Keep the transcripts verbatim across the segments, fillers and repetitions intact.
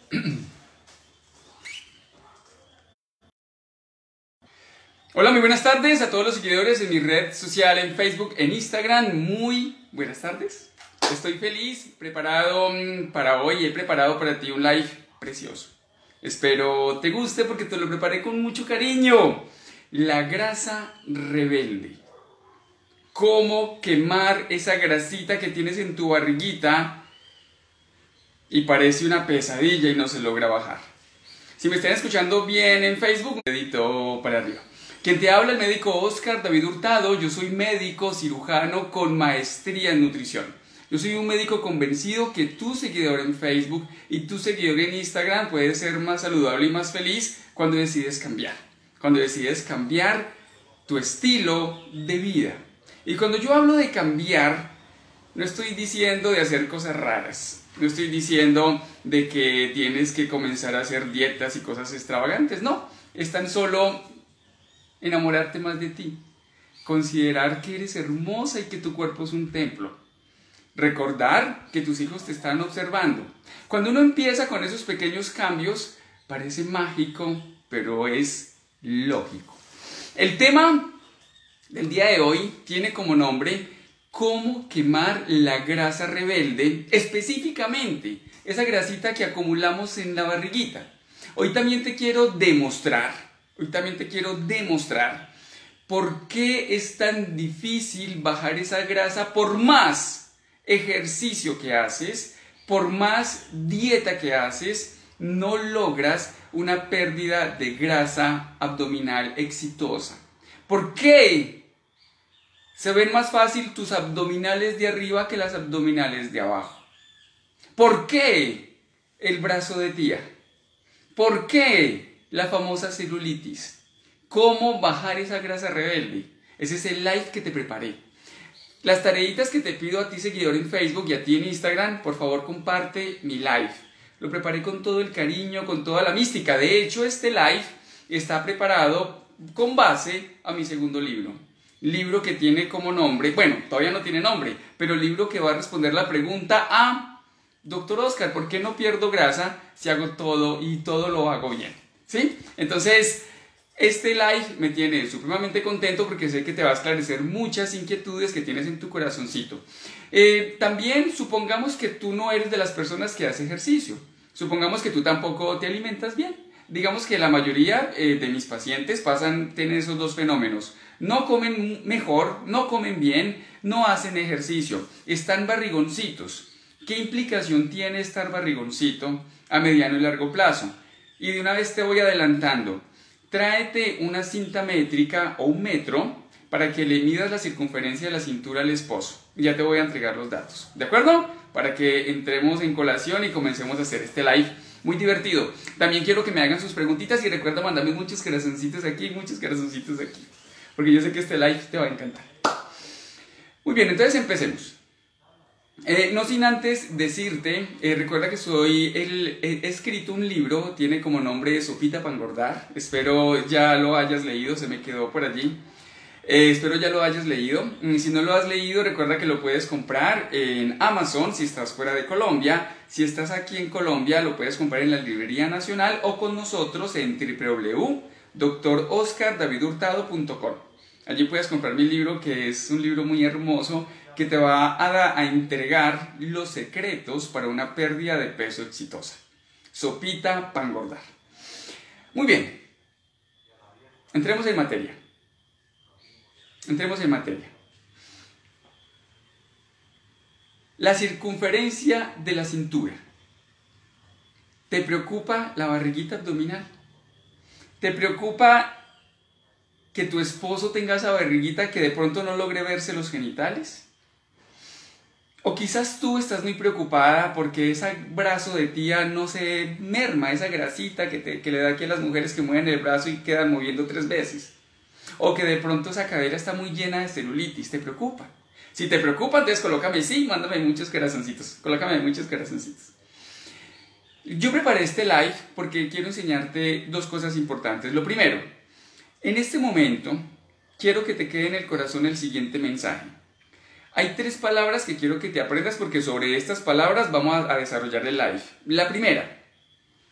Hola, muy buenas tardes a todos los seguidores en mi red social, en Facebook, en Instagram. Muy buenas tardes. Estoy feliz, preparado para hoy. He preparado para ti un live precioso. Espero te guste porque te lo preparé con mucho cariño. La grasa rebelde. Cómo quemar esa grasita que tienes en tu barriguita y parece una pesadilla y no se logra bajar. Si me están escuchando bien en Facebook, dedito para arriba. Quien te habla, el médico Oscar David Hurtado. Yo soy médico cirujano con maestría en nutrición. Yo soy un médico convencido que tu seguidor en Facebook y tu seguidor en Instagram puede ser más saludable y más feliz cuando decides cambiar. Cuando decides cambiar tu estilo de vida. Y cuando yo hablo de cambiar, no estoy diciendo de hacer cosas raras. No estoy diciendo de que tienes que comenzar a hacer dietas y cosas extravagantes. No, es tan solo enamorarte más de ti. Considerar que eres hermosa y que tu cuerpo es un templo. Recordar que tus hijos te están observando. Cuando uno empieza con esos pequeños cambios, parece mágico, pero es lógico. El tema del día de hoy tiene como nombre cómo quemar la grasa rebelde, específicamente esa grasita que acumulamos en la barriguita. Hoy también te quiero demostrar, hoy también te quiero demostrar por qué es tan difícil bajar esa grasa por más ejercicio que haces, por más dieta que haces, no logras una pérdida de grasa abdominal exitosa. ¿Por qué se ven más fácil tus abdominales de arriba que las abdominales de abajo? ¿Por qué el brazo de tía? ¿Por qué la famosa celulitis? ¿Cómo bajar esa grasa rebelde? Ese es el live que te preparé. Las tareitas que te pido a ti, seguidor en Facebook, y a ti en Instagram, por favor comparte mi live. Lo preparé con todo el cariño, con toda la mística. De hecho, este live está preparado con base a mi segundo libro. Libro que tiene como nombre, bueno, todavía no tiene nombre, pero el libro que va a responder la pregunta a Doctor Oscar, ¿por qué no pierdo grasa si hago todo y todo lo hago bien? ¿Sí? Entonces, este live me tiene supremamente contento porque sé que te va a esclarecer muchas inquietudes que tienes en tu corazoncito. Eh, también supongamos que tú no eres de las personas que hace ejercicio. Supongamos que tú tampoco te alimentas bien. Digamos que la mayoría eh, de mis pacientes pasan, tienen esos dos fenómenos. No comen mejor, no comen bien, no hacen ejercicio, están barrigoncitos. ¿Qué implicación tiene estar barrigoncito a mediano y largo plazo? Y de una vez te voy adelantando. Tráete una cinta métrica o un metro para que le midas la circunferencia de la cintura al esposo. Ya te voy a entregar los datos, ¿de acuerdo? Para que entremos en colación y comencemos a hacer este live muy divertido. También quiero que me hagan sus preguntitas y recuerda mandarme muchos corazoncitos aquí, muchos corazoncitos aquí, porque yo sé que este live te va a encantar. Muy bien, entonces empecemos. Eh, no sin antes decirte, eh, recuerda que soy el, he escrito un libro, tiene como nombre Sopita para engordar. Espero ya lo hayas leído, se me quedó por allí. Eh, espero ya lo hayas leído. Si no lo has leído, recuerda que lo puedes comprar en Amazon si estás fuera de Colombia. Si estás aquí en Colombia, lo puedes comprar en la Librería Nacional o con nosotros en w w w punto doctor oscar david hurtado punto com. Allí puedes comprar mi libro, que es un libro muy hermoso que te va a, a entregar los secretos para una pérdida de peso exitosa. Sopita para engordar. Muy bien. Entremos en materia. Entremos en materia. La circunferencia de la cintura. ¿Te preocupa la barriguita abdominal? ¿Te preocupa que tu esposo tenga esa barriguita que de pronto no logre verse los genitales? O quizás tú estás muy preocupada porque ese brazo de tía no se merma, esa grasita que, te, que le da aquí a las mujeres que mueven el brazo y quedan moviendo tres veces. O que de pronto esa cadera está muy llena de celulitis, ¿te preocupa? Si te preocupa, entonces colócame sí, mándame muchos corazoncitos, colócame muchos corazoncitos. Yo preparé este live porque quiero enseñarte dos cosas importantes. Lo primero, en este momento quiero que te quede en el corazón el siguiente mensaje. Hay tres palabras que quiero que te aprendas porque sobre estas palabras vamos a desarrollar el live. La primera,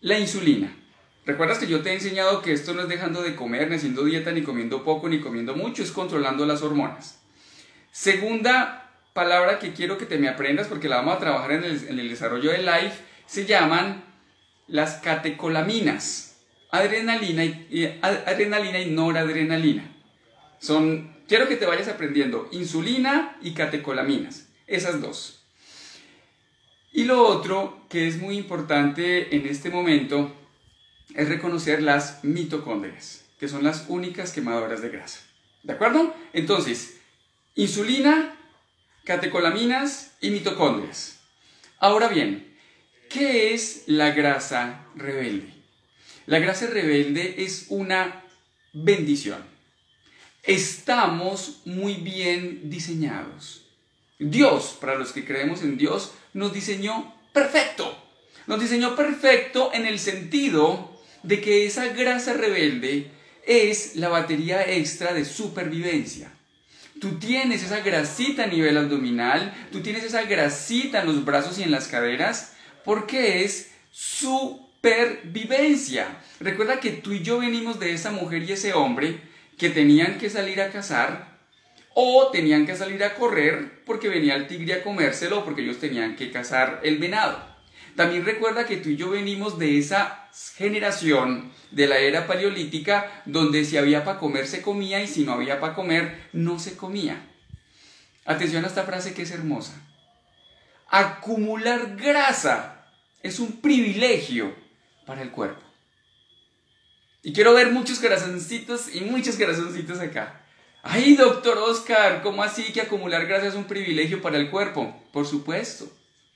La insulina. ¿Recuerdas que yo te he enseñado que esto no es dejando de comer, ni haciendo dieta, ni comiendo poco, ni comiendo mucho, es controlando las hormonas? Segunda palabra que quiero que te me aprendas, porque la vamos a trabajar en el, en el desarrollo del live, se llaman las catecolaminas. Adrenalina y, y, adrenalina y noradrenalina. Son, quiero que te vayas aprendiendo insulina y catecolaminas, esas dos. Y lo otro que es muy importante en este momento es reconocer las mitocondrias, que son las únicas quemadoras de grasa. ¿De acuerdo? Entonces, insulina, catecolaminas y mitocondrias. Ahora bien, ¿qué es la grasa rebelde? La grasa rebelde es una bendición. Estamos muy bien diseñados. Dios, para los que creemos en Dios, nos diseñó perfecto. Nos diseñó perfecto en el sentido de que esa grasa rebelde es la batería extra de supervivencia. Tú tienes esa grasita a nivel abdominal, tú tienes esa grasita en los brazos y en las caderas, porque es supervivencia. Recuerda que tú y yo venimos de esa mujer y ese hombre que tenían que salir a cazar o tenían que salir a correr porque venía el tigre a comérselo, porque ellos tenían que cazar el venado. También recuerda que tú y yo venimos de esa generación de la era paleolítica donde si había para comer se comía y si no había para comer no se comía. Atención a esta frase que es hermosa. Acumular grasa es un privilegio para el cuerpo. Y quiero ver muchos corazoncitos y muchos corazoncitos acá. ¡Ay, doctor Oscar! ¿Cómo así que acumular grasa es un privilegio para el cuerpo? Por supuesto.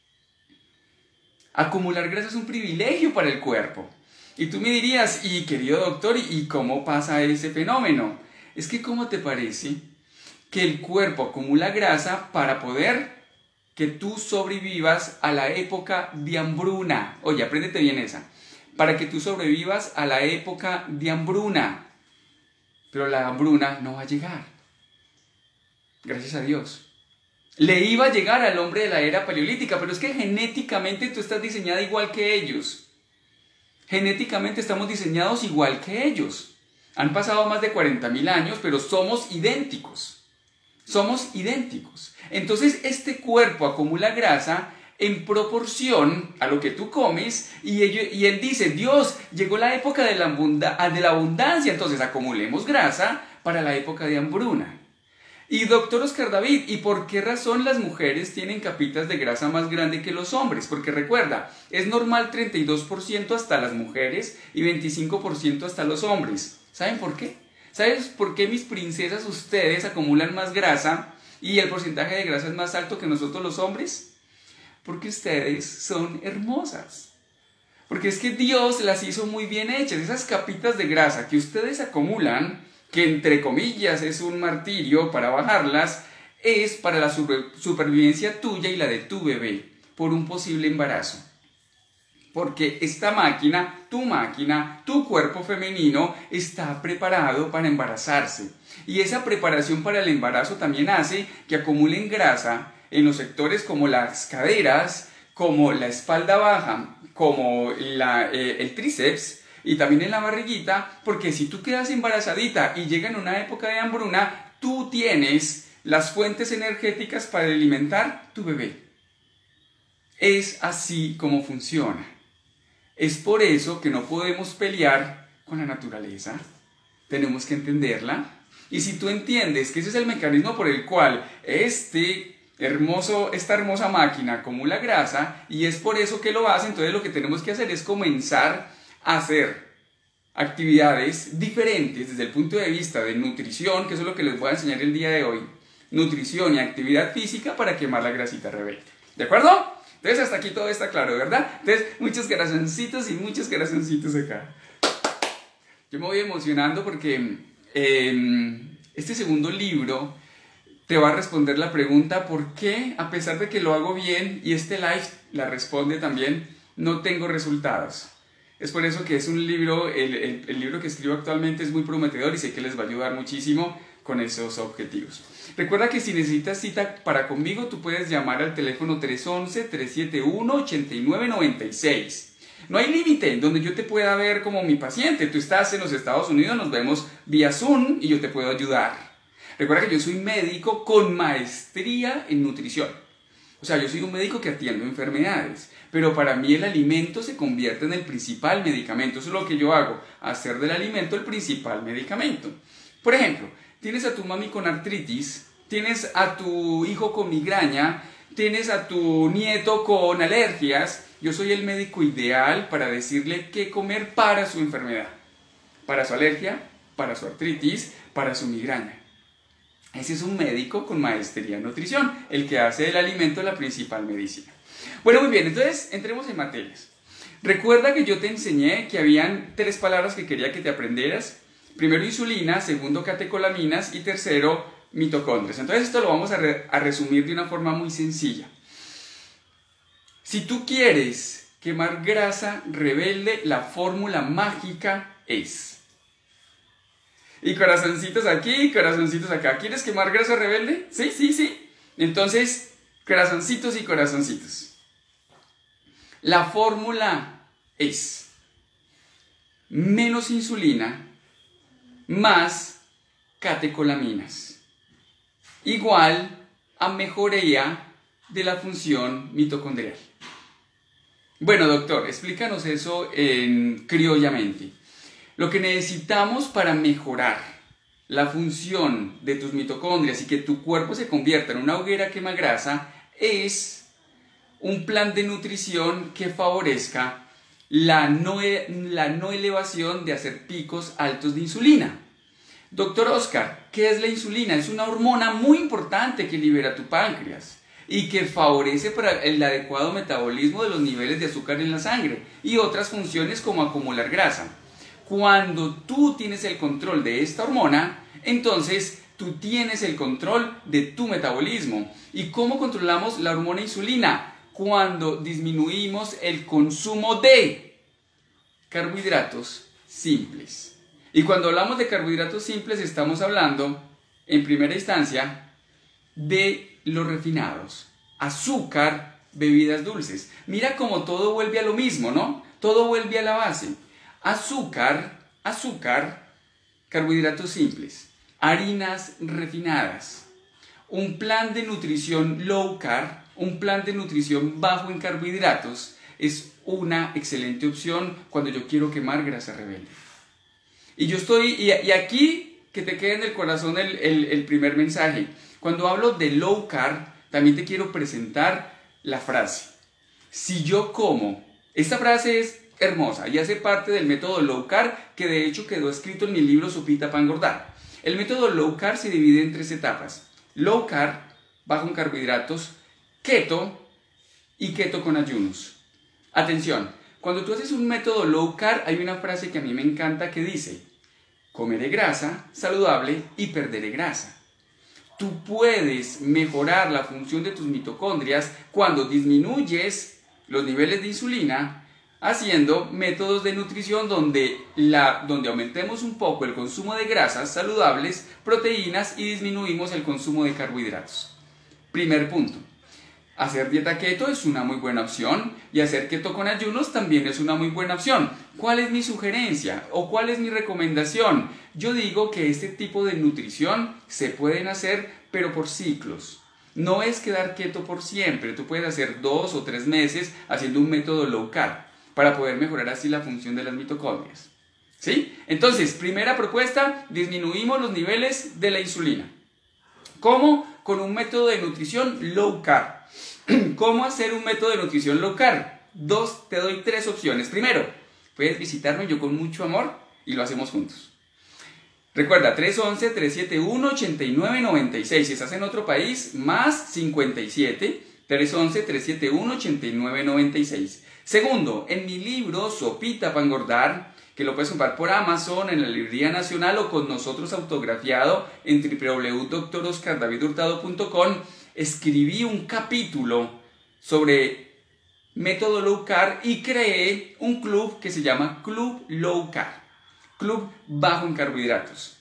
Acumular grasa es un privilegio para el cuerpo. Y tú me dirías, y querido doctor, ¿y cómo pasa ese fenómeno? Es que, ¿cómo te parece que el cuerpo acumula grasa para poder que tú sobrevivas a la época de hambruna? Oye, apréndete bien esa. Para que tú sobrevivas a la época de hambruna. Pero la hambruna no va a llegar. Gracias a Dios. Le iba a llegar al hombre de la era paleolítica, pero es que genéticamente tú estás diseñada igual que ellos. Genéticamente estamos diseñados igual que ellos. Han pasado más de cuarenta mil años, pero somos idénticos. Somos idénticos. Entonces este cuerpo acumula grasa en proporción a lo que tú comes, y, ello, y él dice, Dios, llegó la época de la, abunda, de la abundancia, entonces acumulemos grasa para la época de hambruna. Y doctor Oscar David, ¿y por qué razón las mujeres tienen capitas de grasa más grande que los hombres? Porque recuerda, es normal treinta y dos por ciento hasta las mujeres y veinticinco por ciento hasta los hombres. ¿Saben por qué? ¿Sabes por qué mis princesas ustedes acumulan más grasa y el porcentaje de grasa es más alto que nosotros los hombres? Porque ustedes son hermosas. Porque es que Dios las hizo muy bien hechas. Esas capitas de grasa que ustedes acumulan, que entre comillas es un martirio para bajarlas, es para la super, supervivencia tuya y la de tu bebé por un posible embarazo. Porque esta máquina, tu máquina, tu cuerpo femenino está preparado para embarazarse. Y esa preparación para el embarazo también hace que acumulen grasa en los sectores como las caderas, como la espalda baja, como la, eh, el tríceps y también en la barriguita, porque si tú quedas embarazadita y llega en una época de hambruna, tú tienes las fuentes energéticas para alimentar tu bebé. Es así como funciona. Es por eso que no podemos pelear con la naturaleza. Tenemos que entenderla. Y si tú entiendes que ese es el mecanismo por el cual este hermoso, esta hermosa máquina acumula grasa y es por eso que lo hace, entonces lo que tenemos que hacer es comenzar a hacer actividades diferentes desde el punto de vista de nutrición, que eso es lo que les voy a enseñar el día de hoy. Nutrición y actividad física para quemar la grasita rebelde. ¿De acuerdo? Entonces hasta aquí todo está claro, ¿verdad? Entonces muchos corazoncitos y muchos corazoncitos acá. Yo me voy emocionando porque eh, este segundo libro te va a responder la pregunta ¿por qué, a pesar de que lo hago bien y este live la responde también, no tengo resultados? Es por eso que es un libro, el, el, el libro que escribo actualmente es muy prometedor y sé que les va a ayudar muchísimo con esos objetivos. Recuerda que si necesitas cita para conmigo, tú puedes llamar al teléfono tres once, tres siete uno, ocho nueve nueve seis. No hay límite donde yo te pueda ver como mi paciente. Tú estás en los Estados Unidos, nos vemos vía Zoom y yo te puedo ayudar. Recuerda que yo soy médico con maestría en nutrición. O sea, yo soy un médico que atiende enfermedades, pero para mí el alimento se convierte en el principal medicamento. Eso es lo que yo hago, hacer del alimento el principal medicamento. Por ejemplo, tienes a tu mami con artritis, tienes a tu hijo con migraña, tienes a tu nieto con alergias. Yo soy el médico ideal para decirle qué comer para su enfermedad, para su alergia, para su artritis, para su migraña. Ese es un médico con maestría en nutrición, el que hace del alimento la principal medicina. Bueno, muy bien, entonces entremos en materias. Recuerda que yo te enseñé que habían tres palabras que quería que te aprendieras. Primero insulina, segundo catecolaminas y tercero mitocondrias. Entonces esto lo vamos a, re a resumir de una forma muy sencilla. Si tú quieres quemar grasa rebelde, la fórmula mágica es... Y corazoncitos aquí, corazoncitos acá. ¿Quieres quemar grasa rebelde? Sí, sí, sí. Entonces, corazoncitos y corazoncitos. La fórmula es menos insulina más catecolaminas, igual a mejoría de la función mitocondrial. Bueno, doctor, explícanos eso en criollamente. Lo que necesitamos para mejorar la función de tus mitocondrias y que tu cuerpo se convierta en una hoguera quemagrasa es un plan de nutrición que favorezca la no, la no elevación de hacer picos altos de insulina. Doctor Oscar, ¿qué es la insulina? Es una hormona muy importante que libera tu páncreas y que favorece para el adecuado metabolismo de los niveles de azúcar en la sangre y otras funciones como acumular grasa. Cuando tú tienes el control de esta hormona, entonces tú tienes el control de tu metabolismo. ¿Y cómo controlamos la hormona insulina? Cuando disminuimos el consumo de carbohidratos simples. Y cuando hablamos de carbohidratos simples estamos hablando, en primera instancia, de los refinados. Azúcar, bebidas dulces. Mira cómo todo vuelve a lo mismo, ¿no? Todo vuelve a la base. Azúcar, azúcar, carbohidratos simples, harinas refinadas, un plan de nutrición low carb, un plan de nutrición bajo en carbohidratos es una excelente opción cuando yo quiero quemar grasa rebelde. Y yo estoy, y, y aquí que te quede en el corazón el, el, el primer mensaje. Cuando hablo de low carb, también te quiero presentar la frase. Si yo como, esta frase es hermosa y hace parte del método low carb que de hecho quedó escrito en mi libro Sopita para engordar. El método low carb se divide en tres etapas: low carb, bajo en carbohidratos, keto y keto con ayunos. Atención, cuando tú haces un método low carb hay una frase que a mí me encanta que dice: comeré grasa saludable y perderé grasa. Tú puedes mejorar la función de tus mitocondrias cuando disminuyes los niveles de insulina haciendo métodos de nutrición donde, la, donde aumentemos un poco el consumo de grasas saludables, proteínas y disminuimos el consumo de carbohidratos. Primer punto. Hacer dieta keto es una muy buena opción y hacer keto con ayunos también es una muy buena opción. ¿Cuál es mi sugerencia o cuál es mi recomendación? Yo digo que este tipo de nutrición se pueden hacer pero por ciclos. No es quedar keto por siempre, tú puedes hacer dos o tres meses haciendo un método low carb para poder mejorar así la función de las mitocondrias. ¿Sí? Entonces, primera propuesta, disminuimos los niveles de la insulina. ¿Cómo? Con un método de nutrición low carb. ¿Cómo hacer un método de nutrición low carb? Dos, te doy tres opciones. Primero, puedes visitarme yo con mucho amor y lo hacemos juntos. Recuerda, tres once, trescientos setenta y uno, ochenta y nueve noventa y seis. Si estás en otro país, más cincuenta y siete, tres once, trescientos setenta y uno, ochenta y nueve noventa y seis. Segundo, en mi libro Sopita para engordar, que lo puedes comprar por Amazon, en la Librería Nacional o con nosotros autografiado en w w w punto doctor oscar david hurtado punto com, escribí un capítulo sobre método low carb y creé un club que se llama Club Low Carb, Club Bajo en Carbohidratos.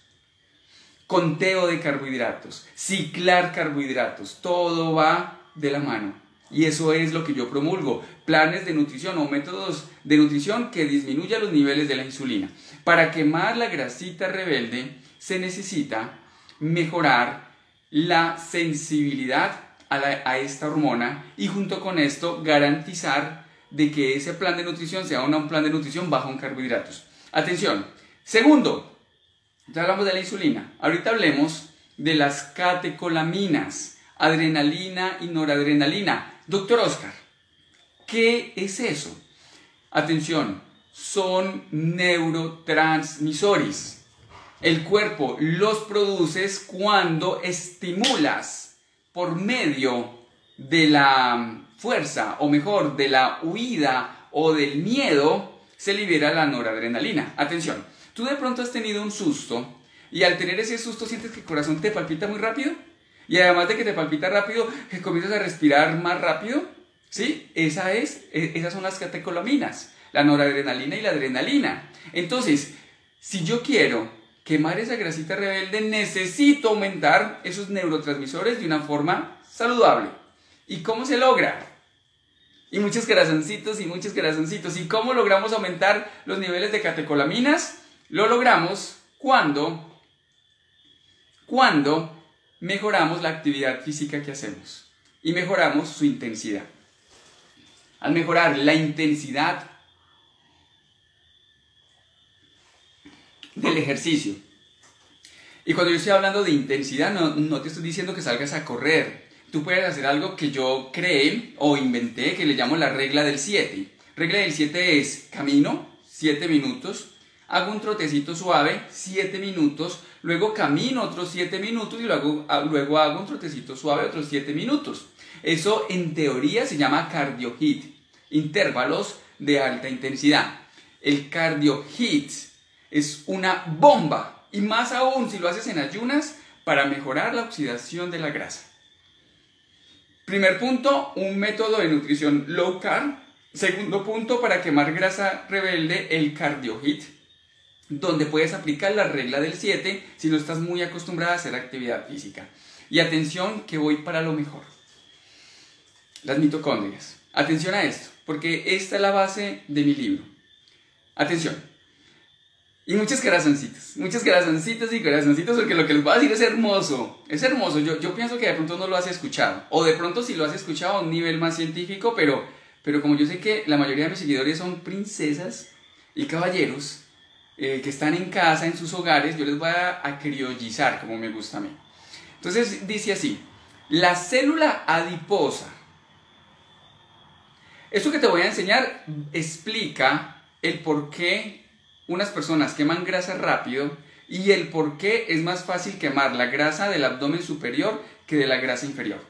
Conteo de carbohidratos, ciclar carbohidratos, todo va de la mano. Y eso es lo que yo promulgo, planes de nutrición o métodos de nutrición que disminuyan los niveles de la insulina. Para quemar la grasita rebelde se necesita mejorar la sensibilidad a, la, a esta hormona y junto con esto garantizar de que ese plan de nutrición sea una, un plan de nutrición bajo en carbohidratos. Atención. Segundo, ya hablamos de la insulina. Ahorita hablemos de las catecolaminas, adrenalina y noradrenalina. Doctor Oscar, ¿qué es eso? Atención, son neurotransmisores. El cuerpo los produce cuando estimulas por medio de la fuerza, o mejor, de la huida o del miedo, se libera la noradrenalina. Atención, tú de pronto has tenido un susto y al tener ese susto sientes que el corazón te palpita muy rápido y además de que te palpita rápido, que comienzas a respirar más rápido. ¿Sí? Esa es, esas son las catecolaminas, la noradrenalina y la adrenalina. Entonces, si yo quiero quemar esa grasita rebelde, necesito aumentar esos neurotransmisores de una forma saludable. ¿Y cómo se logra? Y muchos corazoncitos y muchos corazoncitos. ¿Y cómo logramos aumentar los niveles de catecolaminas? Lo logramos cuando, cuando mejoramos la actividad física que hacemos y mejoramos su intensidad. Al mejorar la intensidad del ejercicio. Y cuando yo estoy hablando de intensidad, no, no te estoy diciendo que salgas a correr. Tú puedes hacer algo que yo creé o inventé, que le llamo la regla del siete. Regla del siete es: camino siete minutos, hago un trotecito suave siete minutos, luego camino otros siete minutos y luego, luego hago un trotecito suave otros siete minutos. Eso en teoría se llama cardio hit, intervalos de alta intensidad. El cardio hit es una bomba, y más aún si lo haces en ayunas, para mejorar la oxidación de la grasa. Primer punto, un método de nutrición low carb. Segundo punto, para quemar grasa rebelde, el cardio hit, donde puedes aplicar la regla del siete si no estás muy acostumbrada a hacer actividad física. Y atención, que voy para lo mejor. Las mitocondrias. Atención a esto, porque esta es la base de mi libro. Atención. Y muchos corazoncitos, muchos corazoncitos y corazoncitos, porque lo que les voy a decir es hermoso. Es hermoso. Yo, yo pienso que de pronto no lo has escuchado. O de pronto sí lo has escuchado a un nivel más científico, pero, pero como yo sé que la mayoría de mis seguidores son princesas y caballeros eh, que están en casa, en sus hogares, yo les voy a, a criollizar, como me gusta a mí. Entonces dice así: la célula adiposa. Esto que te voy a enseñar explica el por qué unas personas queman grasa rápido y el por qué es más fácil quemar la grasa del abdomen superior que de la grasa inferior.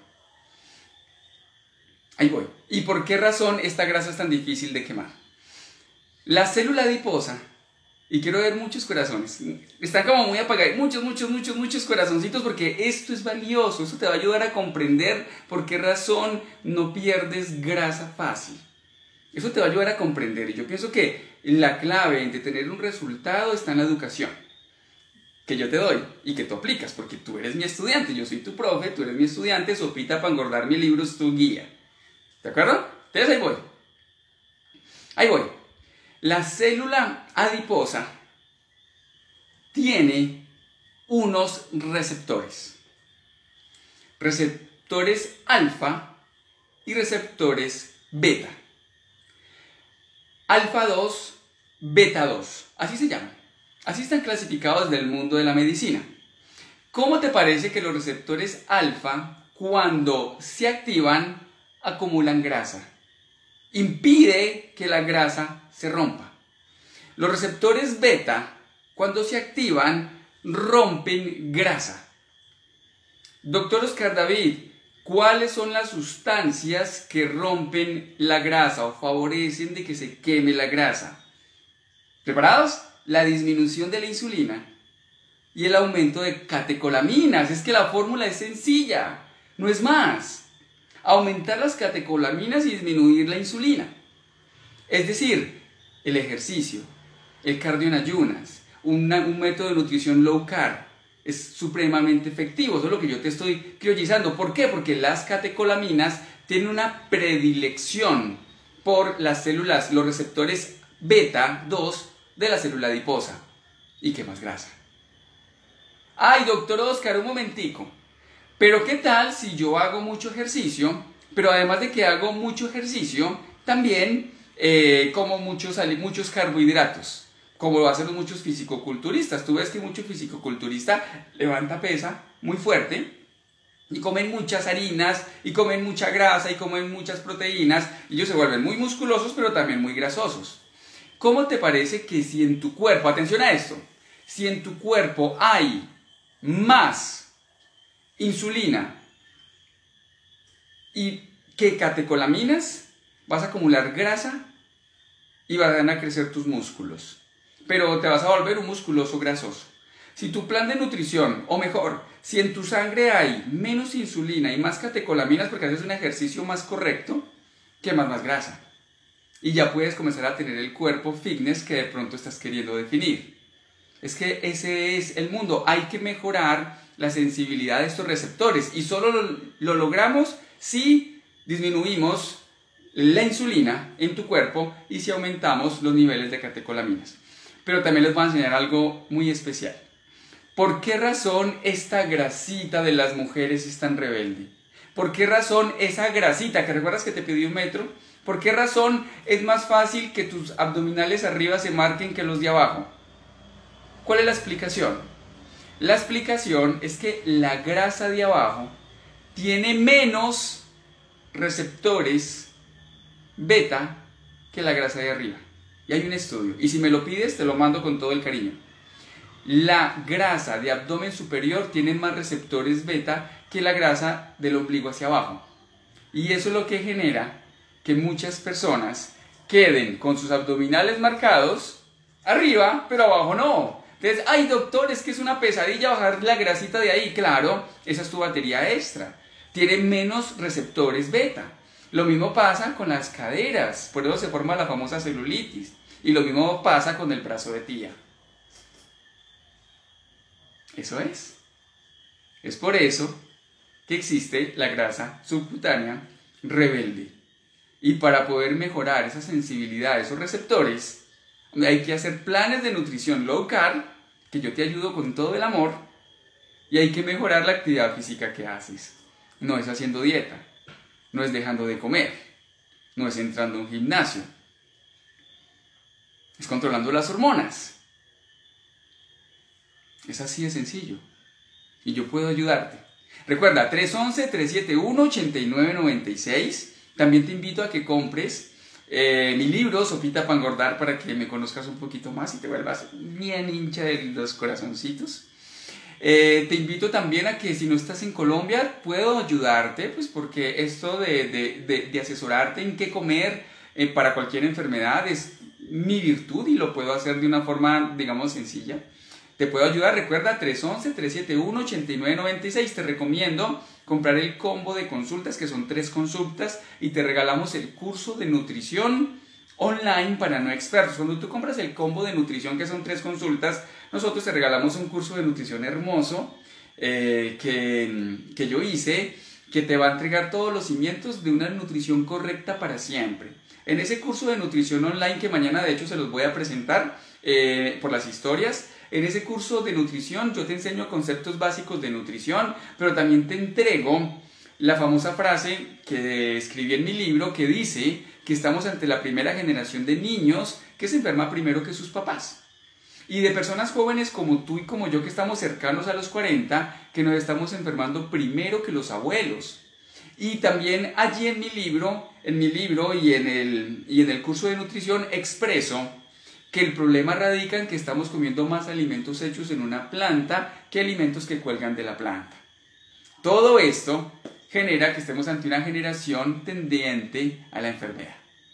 Ahí voy. ¿Y por qué razón esta grasa es tan difícil de quemar? La célula adiposa, y quiero ver muchos corazones, están como muy apagados, muchos, muchos, muchos, muchos corazoncitos, porque esto es valioso, esto te va a ayudar a comprender por qué razón no pierdes grasa fácil. Eso te va a ayudar a comprender, y yo pienso que la clave de tener un resultado está en la educación que yo te doy y que tú aplicas, porque tú eres mi estudiante, yo soy tu profe, tú eres mi estudiante, Sopita para engordar mi libro es tu guía. ¿De acuerdo? Entonces ahí voy. Ahí voy. La célula adiposa tiene unos receptores. Receptores alfa y receptores beta. Alfa dos, beta dos, así se llaman. Así están clasificados del mundo de la medicina. ¿Cómo te parece que los receptores alfa, cuando se activan, acumulan grasa? Impide que la grasa se rompa. Los receptores beta, cuando se activan, rompen grasa. Doctor Oscar David, ¿cuáles son las sustancias que rompen la grasa o favorecen de que se queme la grasa? ¿Preparados? La disminución de la insulina y el aumento de catecolaminas. Es que la fórmula es sencilla, no es más. Aumentar las catecolaminas y disminuir la insulina. Es decir, el ejercicio, el cardio en ayunas, una, un método de nutrición low carb es supremamente efectivo. Eso es lo que yo te estoy criollizando. ¿Por qué? Porque las catecolaminas tiene una predilección por las células, los receptores beta dos de la célula adiposa. ¿Y qué más grasa? Ay, doctor Oscar, un momentico. Pero ¿qué tal si yo hago mucho ejercicio? Pero además de que hago mucho ejercicio, también eh, como muchos, muchos carbohidratos, como lo hacen muchos fisicoculturistas. Tú ves que mucho fisicoculturista levanta pesa muy fuerte y comen muchas harinas, y comen mucha grasa, y comen muchas proteínas, y ellos se vuelven muy musculosos, pero también muy grasosos. ¿Cómo te parece que si en tu cuerpo, atención a esto, si en tu cuerpo hay más insulina y que catecolaminas, vas a acumular grasa y van a crecer tus músculos, pero te vas a volver un musculoso grasoso? Si tu plan de nutrición, o mejor, si en tu sangre hay menos insulina y más catecolaminas porque haces un ejercicio más correcto, quemas más grasa. Y ya puedes comenzar a tener el cuerpo fitness que de pronto estás queriendo definir. Es que ese es el mundo. Hay que mejorar la sensibilidad de estos receptores. Y solo lo, lo logramos si disminuimos la insulina en tu cuerpo y si aumentamos los niveles de catecolaminas. Pero también les voy a enseñar algo muy especial. ¿Por qué razón esta grasita de las mujeres es tan rebelde? ¿Por qué razón esa grasita, que recuerdas que te pedí un metro? ¿Por qué razón es más fácil que tus abdominales arriba se marquen que los de abajo? ¿Cuál es la explicación? La explicación es que la grasa de abajo tiene menos receptores beta que la grasa de arriba. Y hay un estudio, y si me lo pides te lo mando con todo el cariño. La grasa de abdomen superior tiene más receptores beta que la grasa del ombligo hacia abajo. Y eso es lo que genera que muchas personas queden con sus abdominales marcados arriba, pero abajo no. Entonces, ay doctor, es que es una pesadilla bajar la grasita de ahí. Claro, esa es tu batería extra. Tiene menos receptores beta. Lo mismo pasa con las caderas, por eso se forma la famosa celulitis. Y lo mismo pasa con el brazo de tía. Eso es. Es por eso que existe la grasa subcutánea rebelde. Y para poder mejorar esa sensibilidad, esos receptores, hay que hacer planes de nutrición low carb, que yo te ayudo con todo el amor, y hay que mejorar la actividad física que haces. No es haciendo dieta, no es dejando de comer, no es entrando a un gimnasio, es controlando las hormonas. Es así de sencillo. Y yo puedo ayudarte. Recuerda, tres once, tres siete uno, ocho nueve nueve seis. También te invito a que compres eh, mi libro, Sopita para engordar, para que me conozcas un poquito más y te vuelvas bien hincha de los corazoncitos. Eh, te invito también a que si no estás en Colombia, puedo ayudarte, pues porque esto de, de, de, de asesorarte en qué comer eh, para cualquier enfermedad es mi virtud y lo puedo hacer de una forma, digamos, sencilla. Te puedo ayudar, recuerda, tres once, tres siete uno, ocho nueve nueve seis. Te recomiendo comprar el combo de consultas, que son tres consultas, y te regalamos el curso de nutrición online para no expertos. Cuando tú compras el combo de nutrición, que son tres consultas, nosotros te regalamos un curso de nutrición hermoso eh, que, que yo hice, que te va a entregar todos los cimientos de una nutrición correcta para siempre. En ese curso de nutrición online, que mañana de hecho se los voy a presentar eh, por las historias, en ese curso de nutrición yo te enseño conceptos básicos de nutrición, pero también te entrego la famosa frase que escribí en mi libro, que dice que estamos ante la primera generación de niños que se enferma primero que sus papás. Y de personas jóvenes como tú y como yo, que estamos cercanos a los cuarenta, que nos estamos enfermando primero que los abuelos. Y también allí en mi libro, en mi libro y en el, y en el curso de nutrición expreso que el problema radica en que estamos comiendo más alimentos hechos en una planta que alimentos que cuelgan de la planta. Todo esto genera que estemos ante una generación tendiente a la enfermedad.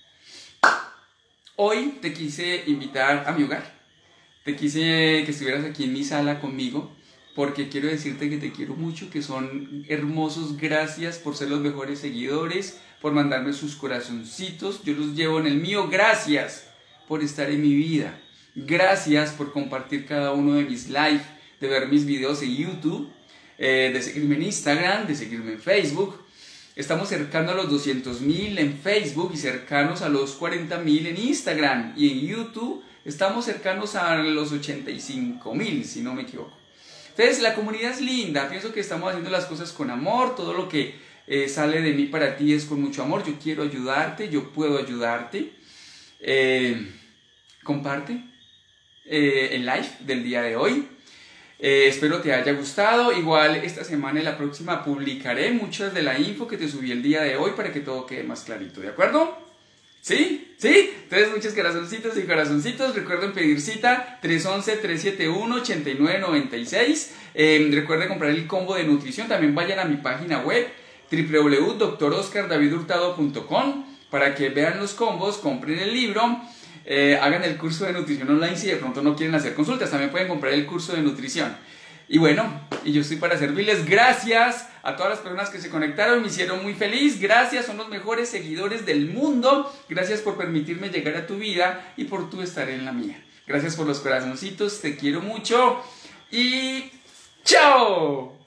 Hoy te quise invitar a mi hogar. Te quise que estuvieras aquí en mi sala conmigo, porque quiero decirte que te quiero mucho, que son hermosos. Gracias por ser los mejores seguidores, por mandarme sus corazoncitos. Yo los llevo en el mío. Gracias por estar en mi vida. Gracias por compartir cada uno de mis live, de ver mis videos en YouTube, eh, de seguirme en Instagram, de seguirme en Facebook. Estamos cercanos a los doscientos mil en Facebook y cercanos a los cuarenta mil en Instagram. Y en YouTube estamos cercanos a los ochenta y cinco mil, si no me equivoco. Entonces, la comunidad es linda. Pienso que estamos haciendo las cosas con amor. Todo lo que eh, sale de mí para ti es con mucho amor. Yo quiero ayudarte, yo puedo ayudarte. Eh, comparte eh, el live del día de hoy. Eh, espero te haya gustado. Igual esta semana y la próxima publicaré muchas de la info que te subí el día de hoy para que todo quede más clarito, ¿de acuerdo? ¿Sí? ¿Sí? Entonces muchos corazoncitos y corazoncitos. Recuerden pedir cita tres once, tres siete uno, ocho nueve nueve seis. eh, Recuerden comprar el combo de nutrición. También vayan a mi página web w w w punto doctor oscar david hurtado punto com para que vean los combos, compren el libro. Eh, hagan el curso de nutrición online si de pronto no quieren hacer consultas. También pueden comprar el curso de nutrición. Y bueno, y yo estoy para servirles. Gracias a todas las personas que se conectaron, me hicieron muy feliz. Gracias, son los mejores seguidores del mundo. Gracias por permitirme llegar a tu vida y por tú estar en la mía. Gracias por los corazoncitos, te quiero mucho y ¡chao!